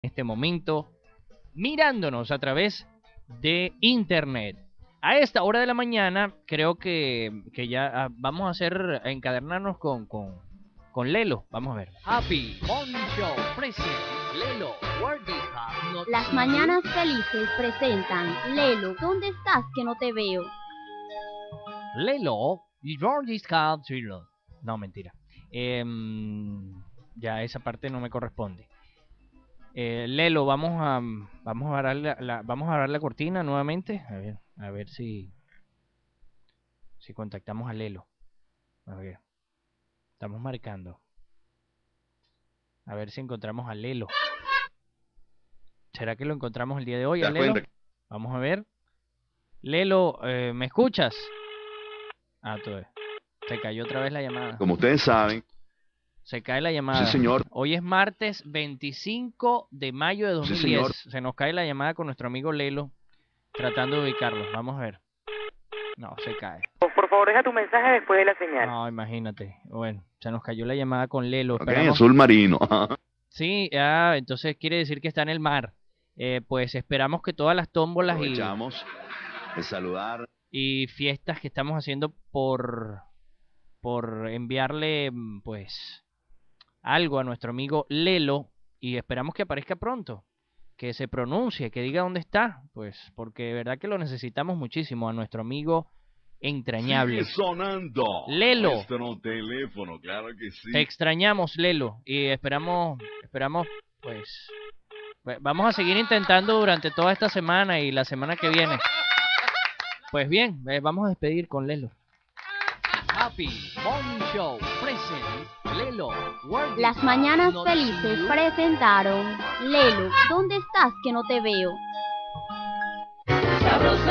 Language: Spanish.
este momento mirándonos a través de internet. A esta hora de la mañana creo que ya vamos a encadenarnos con Lelo. Vamos a ver. Happy Morning Show present Lelo World Cup. Las mañanas felices presentan Lelo, ¿dónde estás que no te veo? Lelo World Cup. No, mentira. Ya esa parte no me corresponde. Lelo, vamos a dar la cortina nuevamente. A ver si contactamos a Lelo. A ver, estamos marcando. A ver si encontramos a Lelo. ¿Será que lo encontramos el día de hoy, a Lelo? Vamos a ver. Lelo, ¿me escuchas? Se cayó otra vez la llamada. Como ustedes saben. Se cae la llamada. Sí, señor. Hoy es martes 25 de mayo de 2010. Sí, señor. Se nos cae la llamada con nuestro amigo Lelo, tratando de ubicarlo. Vamos a ver. No, se cae. Por favor, deja tu mensaje después de la señal. No, imagínate. Bueno, se nos cayó la llamada con Lelo. Okay, azul marino. Sí, entonces quiere decir que está en el mar. Pues esperamos que todas las tómbolas aprovechamos de saludar y fiestas que estamos haciendo por enviarle, pues, algo a nuestro amigo Lelo, y esperamos que aparezca pronto, que se pronuncie, que diga dónde está, pues, porque de verdad que lo necesitamos muchísimo a nuestro amigo entrañable. Sigue sonando Lelo, nuestro teléfono, claro que sí. Te extrañamos, Lelo, y esperamos, pues, vamos a seguir intentando durante toda esta semana y la semana que viene. Pues bien, vamos a despedir con Lelo. Happy Morning Show present Lelo World. Las mañanas felices presentaron Lelo, ¿dónde estás que no te veo? Sabrosa.